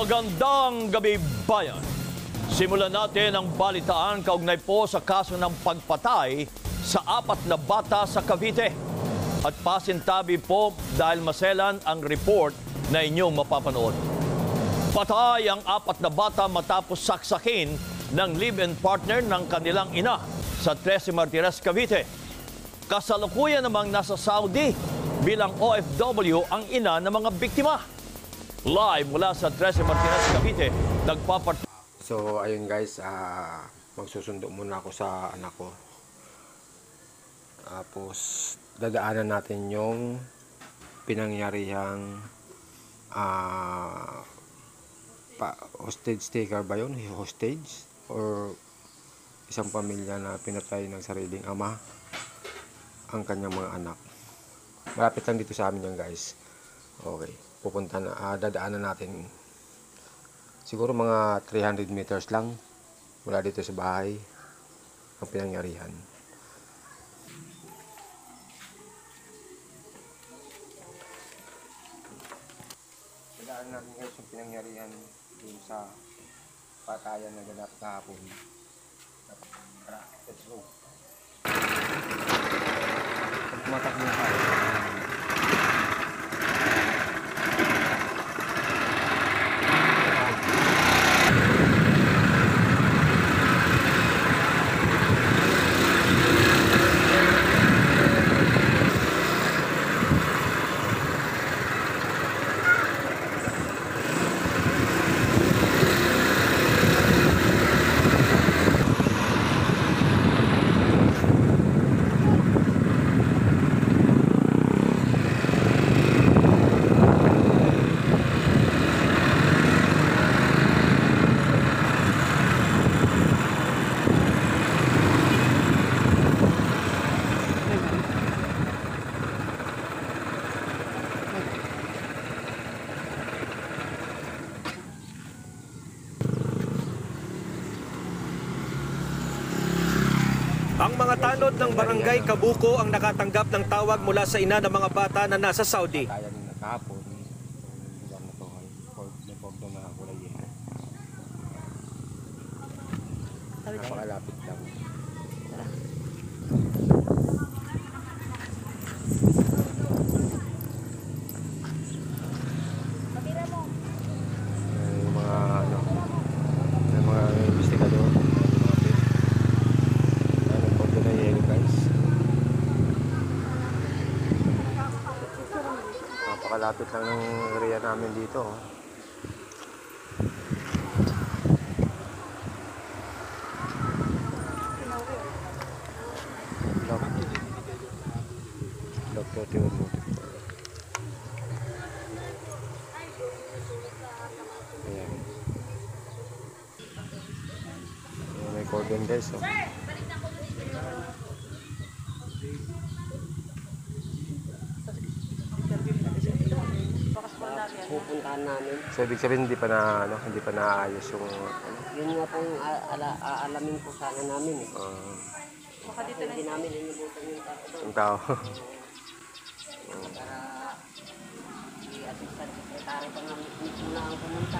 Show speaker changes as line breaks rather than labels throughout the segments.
Magandang gabi, bayan. Simulan natin ang balitaan kaugnay po sa kaso ng pagpatay sa 4 na bata sa Cavite. At pasintabi po dahil maselan ang report na inyong mapapanood. Patay ang 4 na bata matapos saksakin ng live-in partner ng kanilang ina sa 13 Martires, Cavite. Kasalukuyan namang nasa Saudi bilang OFW ang ina ng mga biktima. Live mula sa 13 Martires, Cavite,
So, ayun guys, magsusundo muna ako sa anak ko. Tapos, dadaanan natin yung pinangyarihang hostage taker ba yun? Hostage? Or isang pamilya na pinatay ng sariling ama ang kanyang mga anak. Malapit lang dito sa amin yan guys. Okay, pupunta na, dadaanan natin siguro mga 300 meters lang mula dito sa bahay ang pinangyarihan. Dadaanan natin guys yung pinangyarihan dun sa patayan na ganap kahapon. Tara, let's go. Tumatak mo tayo.
Ang mga tanod ng Barangay Kabuko ang nakatanggap ng tawag mula sa ina ng mga bata na nasa Saudi.
Patayan na kahapon, lugar na to ay may cordon na kulay yelo. Napakalapit lang. Yung mga investigador. Napakalapit lang ng area namin dito. Lock 31 mo. Ayan. May cordon guys. Oh.
Pupuntahan namin.
So ibig sabihin hindi pa naayos yung
Yun nga pong aalamin po sana namin eh. Hindi namin inibutan yung tao doon.
yung tao.
Para i-assistant secretary pa nga mismo na ang pumunta.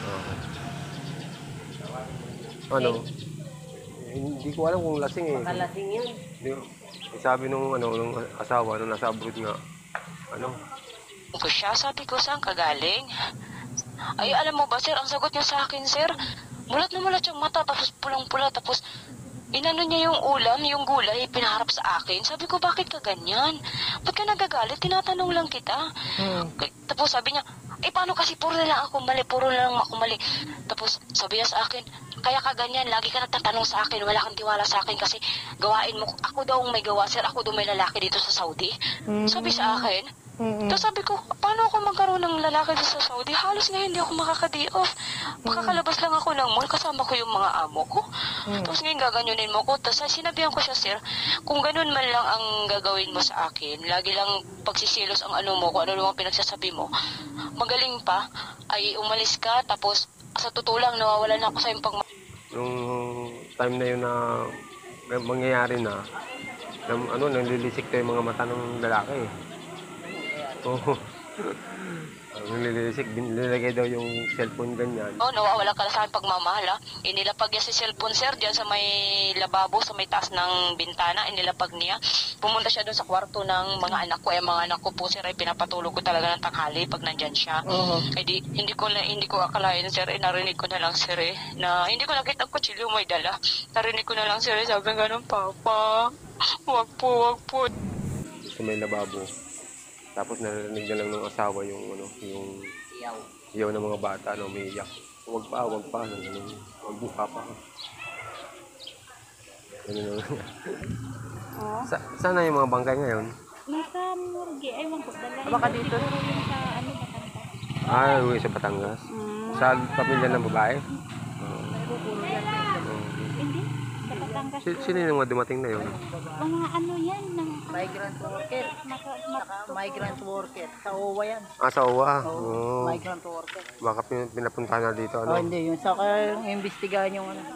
Ano? Hindi ko alam kung lasing eh.
Makalasing yan.
Sabi nung asawa nung nasa abroad nga
ko siya, sabi ko, saan ka galing? Ay, alam mo ba, sir, ang sagot niya sa akin, sir, mulat na mulat yung mata, tapos pulang-pula, tapos inano niya yung ulam, yung gulay, pinaharap sa akin. Sabi ko, bakit ka ganyan? Ba't ka nagagalit? Tinatanong lang kita. Tapos sabi niya, paano kasi puro na lang ako mali. Tapos sabi niya sa akin, kaya ka ganyan, lagi ka nagtatanong sa akin, wala kang tiwala sa akin kasi gawain mo, ako daw may gawa, sir, ako daw may lalaki dito sa Saudi. Sabi sa akin, tapos sabi ko, paano ako magkaroon ng lalaki sa Saudi? Halos nga hindi ako makaka-day off. Makakalabas lang ako ng mall, kasama ko yung mga amo ko. Tapos ngayon gaganyonin mo ko. Tapos sinabihan ko siya, sir, kung ganun man lang ang gagawin mo sa akin, lagi lang pagsisilos ang ano mo, kung ano lang pinagsasabi mo, magaling pa, ay umalis ka, tapos sa totoo lang, nawawalan na ako sa iyong
Nung time na yun na mangyayari na, nanlilisik tayo yung mga mata ng lalaki. Oh. Nilagay daw yung cellphone ganyan.
Oh, nawawala ka na sa akin pagmamahal, ha? Inilapag niya si cellphone, sir, dyan sa may lababo, sa may taas ng bintana, inilapag niya. Pumunta siya doon sa kwarto ng mga anak ko. Mga anak ko po, sir, ay pinapatulog ko talaga ng tanghali pag nandyan siya. Hindi ko akalain, sir, narinig ko na lang, sir, na hindi ko nakita ko kutsilyo may dala. Narinig ko na lang, sir, sabi nga ng papa, wag po.
Sa may lababo. Tapos narinig na lang ng asawa yung iyaw ng mga bata na umiiyak. Wag pa. Magbuka pa. Sana yung mga bangkay ngayon?
Nasa morgue, ewan ko, dala.
Baka dito?
Siguro yung sa Batangas.
Uwi sa Batangas. Sa pamilya ng babae?
Hindi, sa Batangas.
Sino yung mga dumating na yun?
Mga ano yan, ng
Migrant worker. Migrant worker. Sa OWA yan.
Sa OWA?
Migrant worker.
Baka pinapuntahan na dito,
Oh, hindi. Yung sa yung imbestigahan yung ano.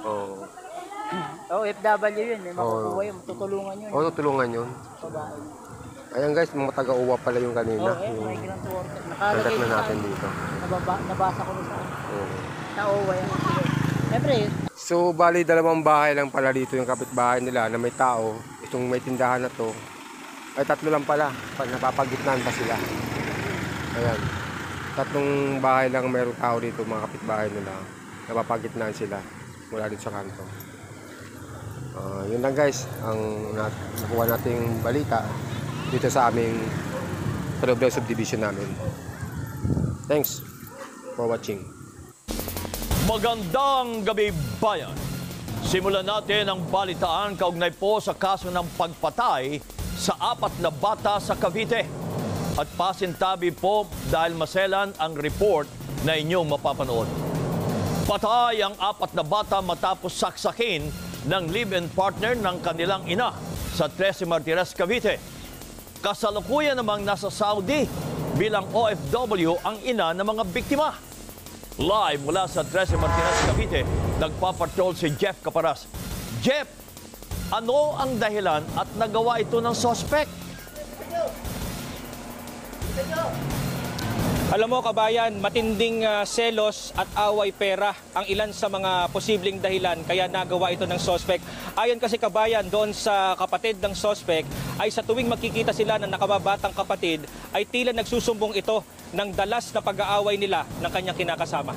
FW yun. Makukuha yun. Tutulungan yun.
Tutulungan yun.
Babae.
Ayan guys, mga taga-uwa pala yung kanina.
Migrant worker.
Contact na natin dito.
Nabasa ko sa sa OWA yan. Siyempre.
So, bali 2 bahay lang pala dito yung kapitbahay nila na may tao. Itong may tindahan na to. Ay, 3 lang pala. Napapagitnaan pa sila. Ayan. 3 bahay lang mayroong tao dito, mga kapitbahay nila. Napapagitnaan sila mula dito sa kanto. Yun lang guys, ang nakuha nating balita dito sa aming Palubrew subdivision namin. Thanks for watching.
Magandang gabi, bayan. Simulan natin ang balitaan kaugnay po sa kaso ng pagpatay sa 4 na bata sa Cavite. At pasintabi po dahil maselan ang report na inyong mapapanood. Patay ang 4 na bata matapos saksakin ng live-in partner ng kanilang ina sa 13 Martires, Cavite. Kasalukuyan namang nasa Saudi bilang OFW ang ina ng mga biktima. Live mula sa 13 Martires, Cavite, nagpapatrol si Jeff Caparas. Jeff, ano ang dahilan at nagawa ito ng suspect?
Alam mo kabayan, matinding selos at away pera ang ilan sa mga posibleng dahilan kaya nagawa ito ng suspect. Ayon kasi kabayan doon sa kapatid ng suspect ay sa tuwing makikita sila ng nakababatang kapatid ay tila nagsusumbong ito ng dalas na pag-aaway nila ng kanyang kinakasama.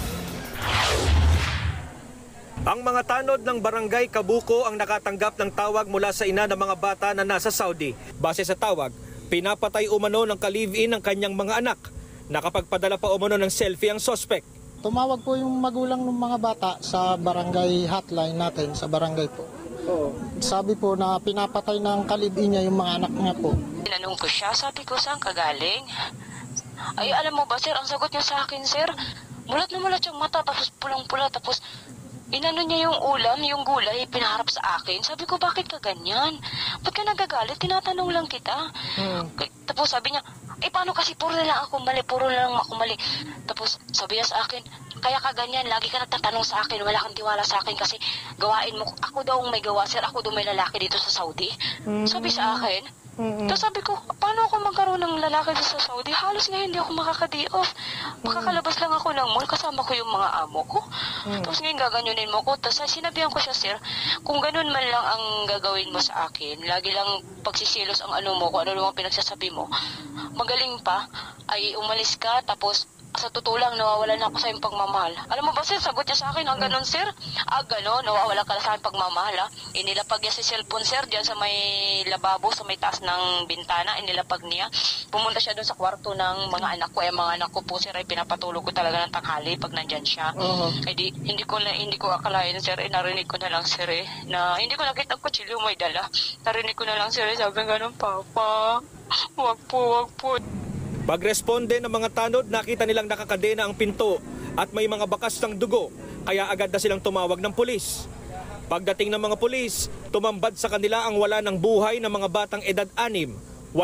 Ang mga tanod ng barangay Kabuko ang nakatanggap ng tawag mula sa ina ng mga bata na nasa Saudi. Base sa tawag, pinapatay umano ng ka-live-in ng kanyang mga anak. Nakapagpadala pa umano ng selfie ang suspect.
Tumawag po yung magulang ng mga bata sa barangay hotline natin, sa barangay po. Sabi po na pinapatay ng ka-live-in niya yung mga anak niya po.
Tinanong ko siya, sabi ko, saan ka galing? Ay, alam mo ba, sir, ang sagot niya sa akin, sir, mulat na mulat yung mata, tapos pulang-pula, tapos inano niya yung ulam, yung gulay, pinaharap sa akin. Sabi ko, bakit ka ganyan? Ba't ka nagagalit? Tinatanong lang kita. Tapos sabi niya, paano kasi puro na lang ako mali. Tapos sabi niya sa akin, kaya ka ganyan, lagi ka nagtatanong sa akin, wala kang tiwala sa akin kasi gawain mo, ako daw may gawa, sir, ako daw may lalaki dito sa Saudi. Sabi sa akin. Tapos sabi ko, paano ako magkaroon ng lalaki dito sa Saudi? Halos ngayon hindi ako makaka-day-off. Makakalabas lang ako ng mall, kasama ko yung mga amo ko. Tapos ngayon gaganyunin mo ko. Tapos sinabihan ko siya, sir, kung ganun man lang ang gagawin mo sa akin, lagi lang pagsisilos ang ano mo, kung ano naman pinagsasabi mo, magaling pa, ay umalis ka, tapos sa totoo lang, nawawala na ako sa iyong pagmamahal. Alam mo ba, sir, sagot niya sa akin, ang ganun, sir. Ganon, nawawala ka na sa aking pagmamahal, ha. Inilapag niya si cellphone, sir, dyan sa may lababo, sa may taas ng bintana, inilapag niya. Pumunta siya doon sa kwarto ng mga anak ko. Mga anak ko po, sir, ay pinapatulog ko talaga ng tanghali pag nandyan siya. Hindi ko akalain, sir, narinig ko na lang, sir, na hindi ko nakita ko kutsilyo may dala. Narinig ko na lang, sir, sabi nga ng papa, wag po. Pagresponde ng mga tanod, nakita nilang nakakadena ang pinto at may mga bakas ng dugo, kaya agad na silang tumawag ng pulis. Pagdating ng mga pulis, tumambad sa kanila ang wala ng buhay ng mga batang edad 6, 8,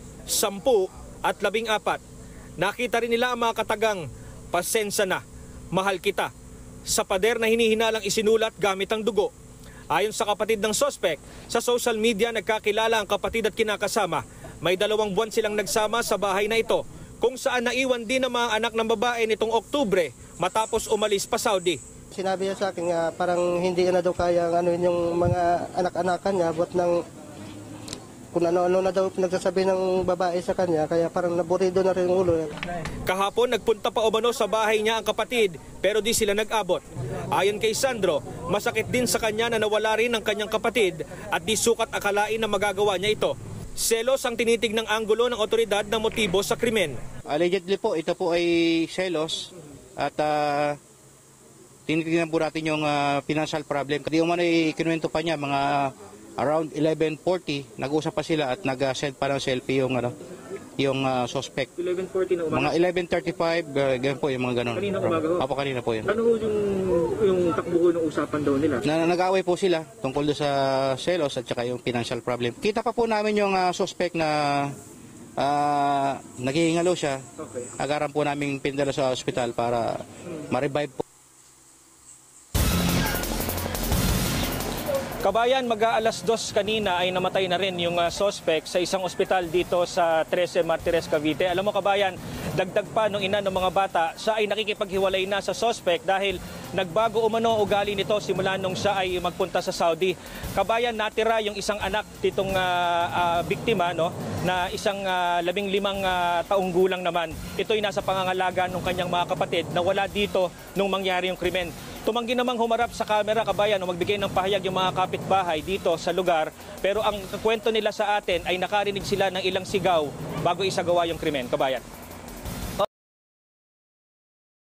10 at 14. Nakita rin nila ang mga katagang, pasensya na, mahal kita, sa pader na hinihinalang isinulat gamit ang dugo. Ayon sa kapatid ng suspect, sa social media nagkakilala ang kapatid at kinakasama. May 2 buwan silang nagsama sa bahay na ito.
kung saan naiwan din ang mga anak ng babae nitong Oktubre matapos umalis pa Saudi.
Sinabi niya sa akin parang hindi na daw kaya yung mga anak-anakan niya, buat ng kung ano-ano na daw nagsasabi ng babae sa kanya, kaya parang naburido na rin yung ulo.
Kahapon nagpunta pa umano sa bahay niya ang kapatid pero di sila nag-abot. Ayon kay Sandro, masakit din sa kanya na nawala rin ang kanyang kapatid at di sukat akalain na magagawa niya ito. Selos ang tinitig ng anggulo ng otoridad na motibo sa krimen.
Allegedly po, ito po ay selos at tinitignan po natin yung financial problem. Kasi umano ikinuwento pa niya mga around 11:40, nag-usap pa sila at nag-send pa ng selfie yung suspect.
11:40 na umaga?
Mga 11:35, ganyan po yung mga ganun.
Kanina umaga ho?
Apo, kanina po yun.
Ano yung takbo ng usapan daw nila?
Nag-away po sila tungkol sa selos at saka yung financial problem. Kita pa po namin yung suspect na naghihingalo siya.
Okay.
Agaran po namin pindala sa ospital para ma-revive po.
Kabayan, mag-aalas 2 kanina ay namatay na rin yung suspect sa isang ospital dito sa 13 Martires, Cavite. Alam mo kabayan, dagdag pa nung ina ng mga bata, siya ay nakikipaghiwalay na sa suspect dahil nagbago umano ugali nito simula nung siya ay magpunta sa Saudi. Kabayan, natira yung isang anak ditong biktima, no, na isang 15 taong gulang naman. Ito ay nasa pangangalaga ng kanyang mga kapatid na wala dito nung mangyari yung krimen. Tumanggi namang humarap sa kamera, kabayan, o magbigay ng pahayag yung mga kapitbahay dito sa lugar. Pero ang kwento nila sa atin ay nakarinig sila ng ilang sigaw bago isagawa yung krimen, kabayan.